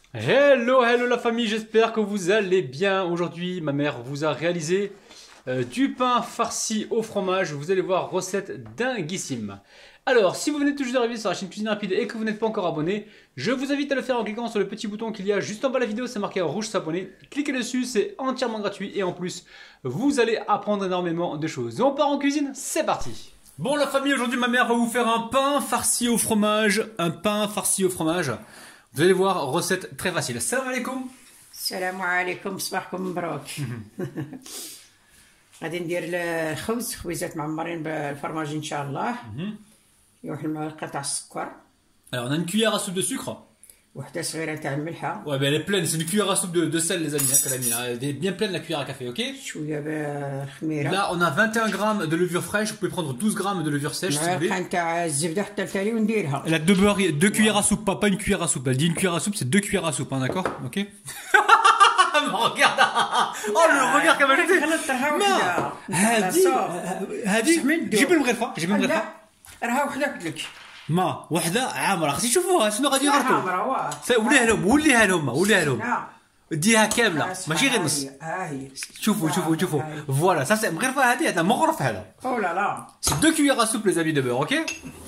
Hello, hello la famille, j'espère que vous allez bien. Aujourd'hui, ma mère vous a réalisé du pain farci au fromage. Vous allez voir, recette dinguissime. Alors, si vous venez tout juste d'arriver sur la chaîne Cuisine Rapide et que vous n'êtes pas encore abonné, je vous invite à le faire en cliquant sur le petit bouton qu'il y a juste en bas de la vidéo, c'est marqué en rouge s'abonner. Cliquez dessus, c'est entièrement gratuit et en plus, vous allez apprendre énormément de choses. On part en cuisine, c'est parti. Bon la famille, aujourd'hui ma mère va vous faire un pain farci au fromage. Un pain farci au fromage. Vous allez voir, recette très facile. Salam alaikum. السلام عليكم صباحكم مبروك. غادي ندير الخبز خويزات معمرين بالفرماج ان شاء الله. يروح المعلقه تاع السكر. Alors on a une cuillère à soupe de sucre. وحده صغيره تاع الملحه. Ouais, ben elle est pleine, c'est une cuillère à soupe de sel les amis, hein, qu'elle a mis, hein. Elle est bien pleine la cuillère à café, ok? شويه خميره. Là on a 21 grammes de levure fraîche, vous pouvez prendre 12 grammes de levure sèche si vous voulez. معلقه تاع الزبده حتى لتالي ونديرها. Elle a deux beurre, deux cuillères à soupe, pas une cuillère à soupe. Elle dit une cuillère à soupe, c'est deux cuillères à soupe, hein, d'accord? Ok? Regarde! Oh le regard qu'elle m'a jeté! هادي جيب المغرفة، جيب المغرفة. راها وحده قلت لك. ما وحدة عامرة، خصني نشوفوها شنو غادي يغرطوا. عامره وليها لهم، وليها لهم، وليها لهم. ديها كاملة، ماشي غير نص. ها هي. شوفوا. Voilà, ça c'est مغرفة هادي، هذا مغرف هذا. Oh là là. C'est deux cuillères à soupe les amis de beurre, ok?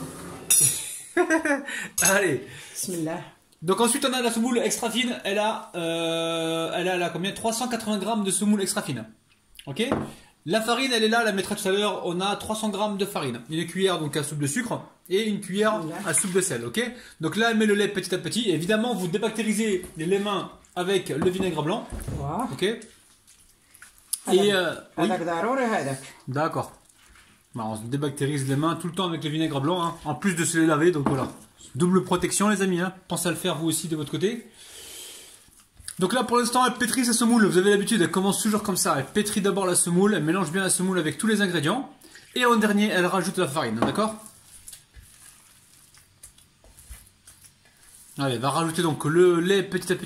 Allez. بسم الله. Donc ensuite on a la semoule extra fine, elle a combien 380 grammes de semoule extra fine. Ok. La farine elle est là, la mettra tout à l'heure, on a 300 grammes de farine. Une cuillère donc à soupe de sucre et une cuillère à soupe de sel, ok. Donc là elle met le lait petit à petit, et évidemment vous débactérisez les mains avec le vinaigre blanc. Ok. Et oui. D'accord. Bah, on se débactérise les mains tout le temps avec le vinaigre blanc, hein, en plus de se les laver, donc voilà. Double protection les amis, hein. Pensez à le faire vous aussi de votre côté. Donc là pour l'instant elle pétrit sa semoule, vous avez l'habitude, elle commence toujours comme ça. Elle pétrit d'abord la semoule, elle mélange bien la semoule avec tous les ingrédients. Et en dernier elle rajoute la farine, d'accord? Allez, va rajouter donc le lait petit à petit.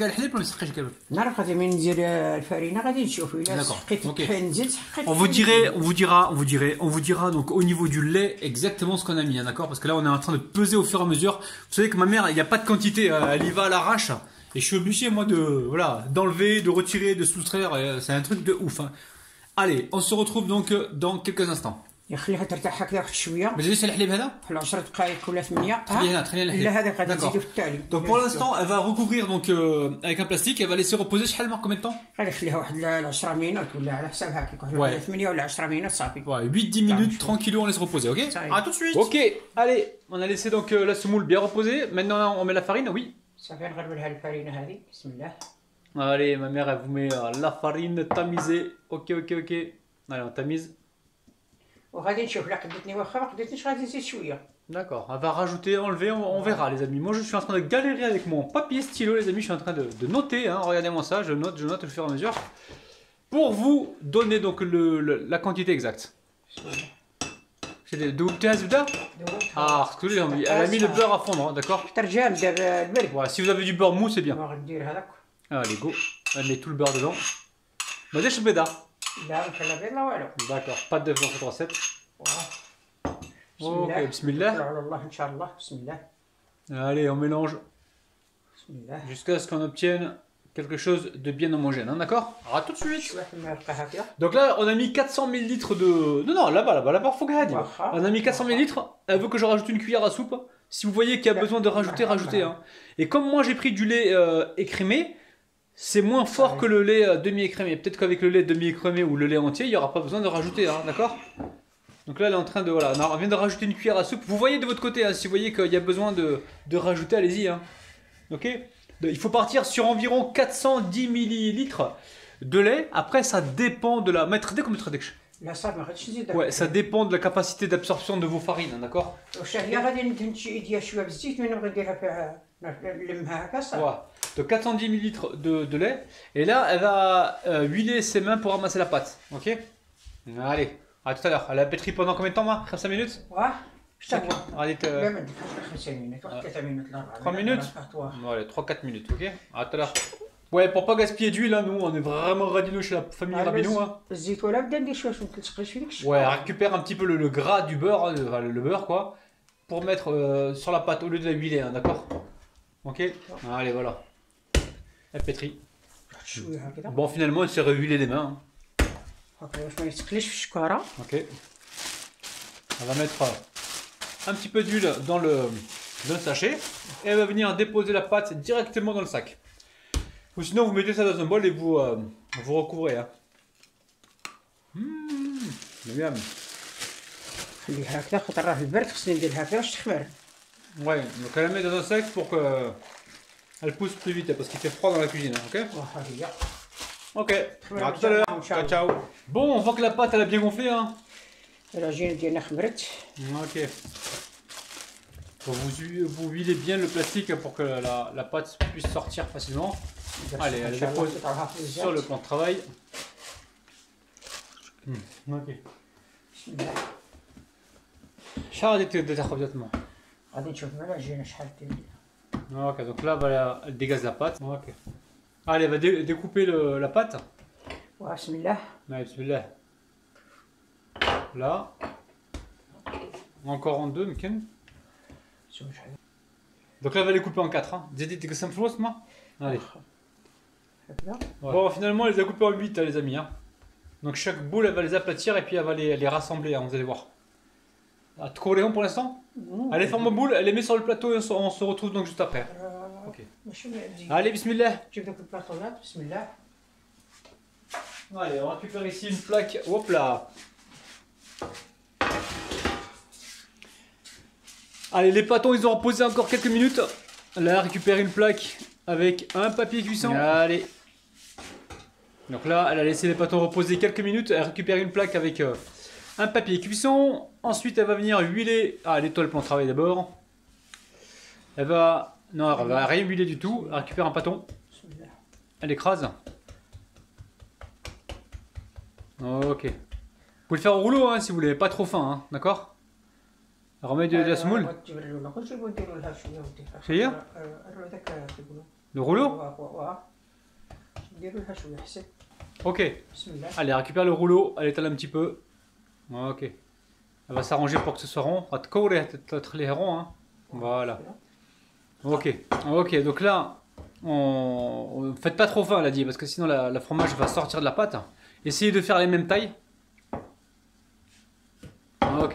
D'accord. Okay. On vous dira donc au niveau du lait exactement ce qu'on a mis, hein, d'accord? Parce que là on est en train de peser au fur et à mesure. Vous savez que ma mère, il n'y a pas de quantité, elle y va à l'arrache. Et je suis obligé moi d'enlever, de retirer, de soustraire. C'est un truc de ouf, hein. Allez, on se retrouve donc dans quelques instants. يخليها ترتاح هكذا واحد شويه. Mais j'ai laissé الحليب هذا؟ في 10 دقائق ولا 8. خليها الحليب. لا هذاك غادي نزيدو في التالي. Donc pour l'instant, elle va recouvrir donc avec un plastique, elle va laisser reposer شحال combien de temps? غادي نخليها واحد 10 minutes ولا على حساب هكاك واحد 8 ولا 10 minutes صافي. Ouais, 8-10 minutes tranquillement, on laisse reposer, ok? À tout de suite. Ok, allez, on a laissé donc la semoule bien reposer. Maintenant on met la farine, oui. صافي نغربوا لها الفرينه هذه. بسم الله. Allez, ma mère elle vous met la farine tamisée. Ok. Allez, on tamise. وغادي نشوف لا قدتني واخا ما قدتنيش غادي نزيد شويه. D'accord, on va rajouter, enlever, on verra les amis. Moi je suis en train de galérer avec mon papier stylo les amis, je suis en train de noter, hein. Regardez-moi ça, je note au fur et à mesure. Pour vous donner donc la quantité exacte. C'est des Ah, parce que elle a mis le beurre à fondre, hein, d'accord? Voilà, si vous avez du beurre mou c'est bien. Allez go, elle met tout le beurre dedans. D'accord, pas de dans cette recette. Ok, bismillah. Allez, on mélange jusqu'à ce qu'on obtienne quelque chose de bien homogène, hein, d'accord? À tout de suite. Donc là, on a mis 400 ml de... Non, là-bas, faut gagner. On a mis 400 ml, elle veut que je rajoute une cuillère à soupe. Si vous voyez qu'il y a besoin de rajouter, rajoutez. Hein. Et comme moi, j'ai pris du lait écrémé, c'est moins fort que le lait demi-écrémé. Peut-être qu'avec le lait demi-écrémé ou le lait entier, il n'y aura pas besoin de rajouter, hein, d'accord? Donc là, elle est en train de... Voilà, on vient de rajouter une cuillère à soupe. Vous voyez de votre côté, hein, si vous voyez qu'il y a besoin de rajouter, allez-y. Hein. Ok? Il faut partir sur environ 410 ml de lait. Après, ça dépend de la... Ouais, ça dépend de la capacité d'absorption de vos farines, hein, d'accord? Ouais. Donc 410 ml de lait. Et là, elle va huiler ses mains pour ramasser la pâte. Ok? Allez, à tout à l'heure. Elle a pétri pendant combien de temps, moi? 5 minutes? Ouais. Allez, 3 minutes? Allez, 3-4 minutes, ok? À tout à l'heure. Ouais, pour pas gaspiller d'huile, hein, nous, on est vraiment radineux chez la famille Rabinou. Hein. Ouais, récupère un petit peu le gras du beurre, hein, le beurre, quoi, pour mettre sur la pâte au lieu de la huiler, hein, d'accord? Ok? Allez, voilà. Elle pétrit. شويه هكذا. Bon, finalement, elle s'est rehuilée les mains. هكا باش ما يتقليش في الشكاره. Ok. On va mettre un petit peu d'huile dans le sachet et elle va venir déposer la pâte directement dans le sac. Ou sinon, vous mettez ça dans un bol et vous recouvrez. Hein. Miam. خليها هكذا خاطر راه البرد خصني نديرها هكذا باش تخمر. Ouais, donc elle la met dans un sac pour que elle pousse plus vite parce qu'il fait froid dans la cuisine, ok? وها هي. Ok, à tout à l'heure, ciao ciao. Bon, on voit que la pâte elle a bien gonflé, hein? العجينه ديالنا خمرت. Ok. Vous huilez bien le plastique pour que la pâte puisse sortir facilement. Allez, elle dépose sur le plan de travail. Ok. بسم الله. شحال غادي تاخذ exactement? غادي نشوف مع العجينه شحال دير. Ok, donc là voilà, elle dégaze la pâte. Ok. Allez, elle va découper la pâte. بسم الله. Allez, bismillah. Là. Encore en deux, Miken. شوف شحال. Donc là, elle va les couper en 4. Hein. Allez. هكذا. Bon, finalement, elle les a coupés en 8, les amis. Hein. Donc chaque boule, elle va les aplatir et puis elle va les rassembler, hein, vous allez voir. Ah, tu cours pour l'instant? Allez, forme boule, elle les met sur le plateau et on se retrouve donc juste après. Ok. Allez, bismillah. جيب داك البلاطونات. بسم الله. Allez, on récupère ici une plaque. Hop là. Allez, les pâtons, ils ont reposé encore quelques minutes. Là, elle récupère une plaque avec un papier cuisson. Allez. Donc là, elle a laissé les pâtons reposer quelques minutes. Elle récupère une plaque avec un papier cuisson. Ensuite, elle va venir huiler. Ah, l'étoile plan travail d'abord. Elle va... Non, elle va rien huiler du tout. Elle récupère un pâton. Elle écrase. Ok. Vous pouvez le faire au rouleau hein, si vous voulez, pas trop fin, hein, d'accord? Remet de la semoule. C'est le rouleau? Ok. Allez, récupère le rouleau, elle étale un petit peu. Ok. Elle va s'arranger pour que ce soit rond. Hein. Voilà. Ok. Ok, donc là, faites pas trop fin, elle a dit, parce que sinon la fromage va sortir de la pâte. Essayez de faire les mêmes tailles. Ok.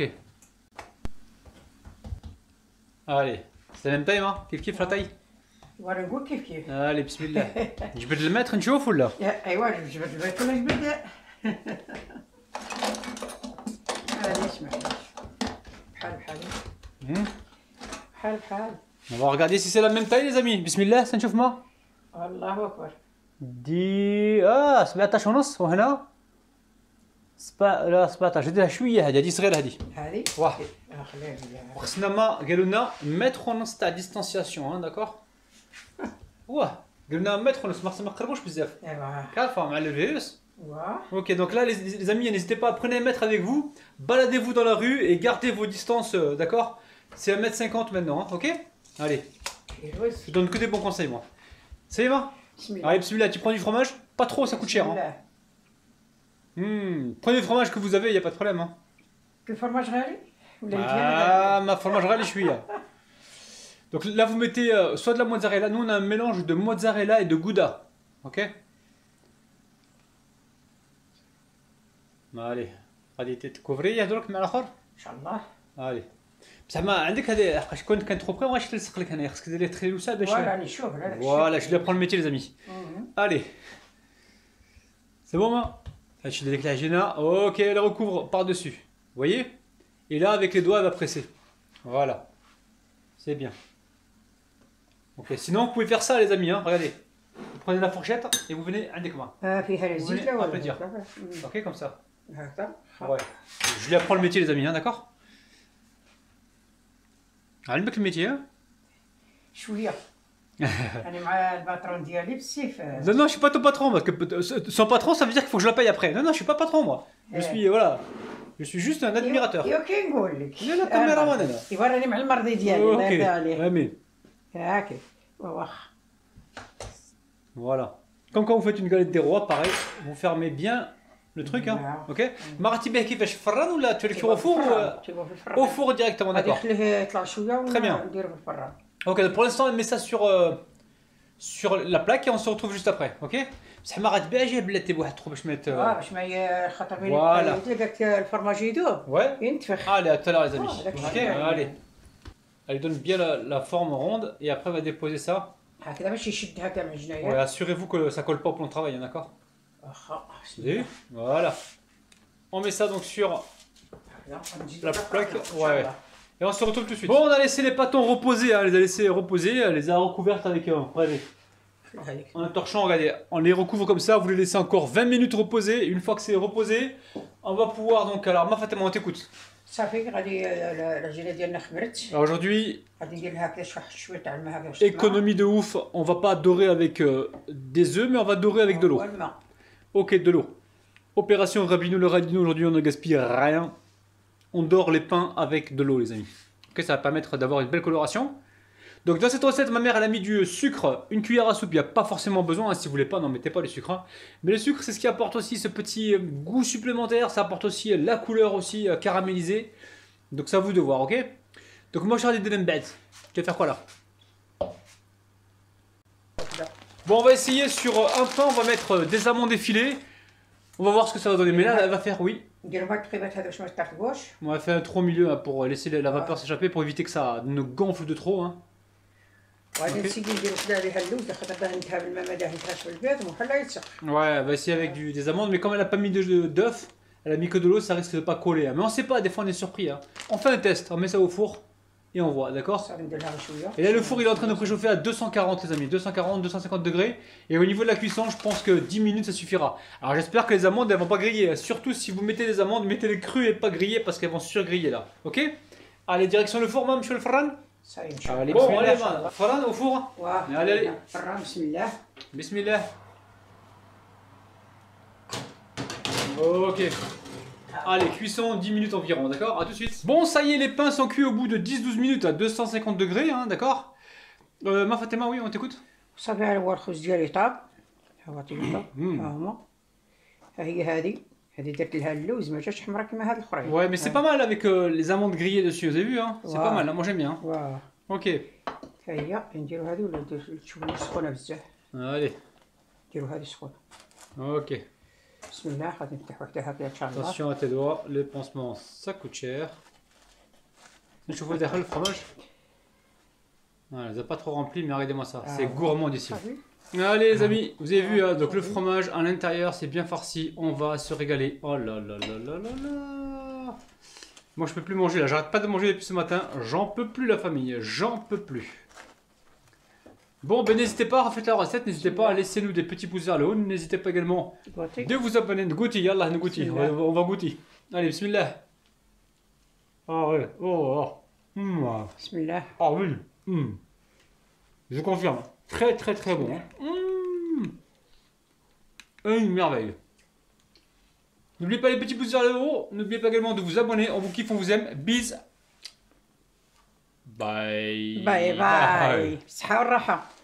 Allez, c'est la même taille, hein? Kif la taille? وانا نقول كيف. Allez, bismillah. جبد المتر نشوف ولا؟ ايوا جبد المتر ولا جبد. معليش بحال بحال. On va regarder si c'est la même taille les amis. Bismillah, ça نشوف ما؟ الله اكبر. دي 17 ونص وهنا لا 17 جديها شويه هذه صغيره هذه واه خصنا ما قالوا لنا متر ونص تاع ديستانسياسيون داكور واه قالوا لنا متر ونص ما قربوش بزاف كافه مع الفيروس. Ok, donc là les amis, n'hésitez pas, prenez un mètre avec vous, baladez-vous dans la rue et gardez vos distances, d'accord? C'est 1m50 maintenant, hein, ok? Allez, je donne que des bons conseils moi. Ça y va? Allez, bismillah, tu prends du fromage? Pas trop, ça coûte cher. Hein. Prenez le fromage que vous avez, il n'y a pas de problème. Hein. Que fromage غالي? Ah, ma fromage غالي شوية. Donc là vous mettez soit de la mozzarella, nous on a un mélange de mozzarella et de gouda. Ok? Allez, غادي تكوفري هذوك مع الاخر؟ ان شاء الله. Allez. بصح ما عندك هذه حقاش كنت trop près, ما غاديش تلصق لك هنايا، خصك ديري تخليوسه باش فوالا نشوف. Voilà, je lui apprends le métier les amis. Allez. C'est bon moi? Je suis avec la géna. Ok, elle recouvre par-dessus. Vous voyez? Et là, avec les doigts, elle va presser. Voilà. C'est bien. Ok, sinon, vous pouvez faire ça, les amis. Hein. Regardez. Vous prenez la fourchette et vous venez avec moi. Vous venez applaudir. Ok, comme ça. Ouais. Je lui apprends le métier, les amis. Hein, d'accord? Allez, le métier. Hein? شويه. أنا مع الباترون ديالي بالسيف. Non, non, je suis pas ton patron parce que son patron, ça veut dire qu'il faut que je la paye après. Non, non, je suis pas patron moi. Je suis voilà, je suis juste un admirateur. يوكي نقول لك. لا لا كاميرا مان انا. يوريني مع المرضي ديالي الله يرضى عليه. امين. هاكي. واخ. Voilà. Comme quand vous faites une galette des rois, pareil, vous fermez bien le truc, hein. Ok. مرتي به كيفاش في الفران ولا تركيه au four ou au four directement, d'accord. يطلع شويه Très bien. ونديرو في الفران. Ok, pour l'instant, elle met ça sur la plaque et on se retrouve juste après, ok? بصح ما غاتباعش بلاتي بواحد تخو باش ما باش ما خاطر فوالا لقاك الفرماج يذوب ينتفخ. Allez, à tout à l'heure les amis. Ok, allez. Elle donne bien la forme ronde et après on va déposer ça. هكذا باش يشد هكا من الجنايه. Ouais, assurez-vous que ça colle pas au plan de travail, d'accord? Voilà. On met ça donc sur la plaque. Ouais. Et on se retrouve tout de suite. Bon, on a laissé les pâtons reposer, hein, on les a laissés reposer, on les a recouvertes avec en torchant, regardez, on les recouvre comme ça, vous les laissez encore 20 minutes reposer. Une fois que c'est reposé, on va pouvoir donc, alors ma Fatima, on t'écoute. Aujourd'hui, économie de ouf, on va pas dorer avec des œufs, mais on va dorer avec de l'eau. Ok, de l'eau. Opération Rabino le Radino, aujourd'hui on ne gaspille rien. On dore les pains avec de l'eau les amis. Ok, ça va permettre d'avoir une belle coloration. Donc dans cette recette, ma mère elle a mis du sucre, une cuillère à soupe, il n'y a pas forcément besoin, hein, si vous voulez pas, n'en mettez pas le sucre. Hein. Mais le sucre c'est ce qui apporte aussi ce petit goût supplémentaire, ça apporte aussi la couleur aussi caramélisée. Donc c'est à vous de voir, ok? Donc moi je vais des bêtes. Tu vas faire quoi là? Bon on va essayer sur un pain, on va mettre des amandes effilées. On va voir ce que ça va donner, mais là elle va faire, oui. On va faire un trou au milieu hein, pour laisser la vapeur s'échapper, pour éviter que ça ne gonfle de trop. Hein. Okay. Ouais, elle va essayer avec des amandes, mais comme elle n'a pas mis d'œuf, elle a mis que de l'eau, ça risque de pas coller. Hein. Mais on sait pas, des fois on est surpris. Hein. On fait un test, on met ça au four et on voit, d'accord? Et là le four il est en train de préchauffer à 240 les amis, 240, 250 degrés. Et au niveau de la cuisson, je pense que 10 minutes ça suffira. Alors j'espère que les amandes elles vont pas griller. Surtout si vous mettez les amandes, mettez-les crues et pas grillées parce qu'elles vont surgriller là. Ok? Allez, direction le four, monsieur le Farhan. Allez, bon, allez, Farhan au four. Allez, allez. Bismillah. Bismillah. Ok. Allez, cuisson 10 minutes environ, d'accord? A tout de suite. Bon, ça y est, les pains sont cuits au bout de 10-12 minutes à 250 degrés, hein, d'accord? Ma Fatima, oui, on t'écoute? صافي هو الخبز ديالي طاب. هو طيب. ها هما. هي هذه درت لها اللوز ما جاتش حمراء كيما هاد الاخرين. Ouais, mais c'est pas mal avec les amandes grillées dessus, vous avez vu, hein? C'est pas mal, hein? Moi j'aime bien. Hein. Ok. هي نديرو هذه ولا تشوفوا سخونه بزاف. Allez. نديرو هذه سخونه. Ok. بسم الله غادي نفتح وحده هكذا ان شاء الله. Attention à tes doigts, les pansements ça coûte cher. Je vous le fromage. Voilà, ils n'ont pas trop rempli, mais regardez-moi ça, c'est gourmand d'ici. Allez les amis, vous avez vu, hein, donc le fromage à l'intérieur c'est bien farci, on va se régaler. Oh là là là là là là. Moi je peux plus manger là, j'arrête pas de manger depuis ce matin, j'en peux plus la famille, j'en peux plus. Bon, ben n'hésitez pas, refaites la recette, n'hésitez pas à laisser nous des petits pouces vers le haut, n'hésitez pas également de vous abonner, de goûter, yallah, de goûter, on va goûter. Allez, bismillah. Ah ouais, oh, bismillah. Ah oui, je confirme, très très très bon. Une merveille. N'oubliez pas les petits pouces vers le haut, n'oubliez pas également de vous abonner, on vous kiffe, on vous aime, bis. Bye. Bye bye. صحة والراحة.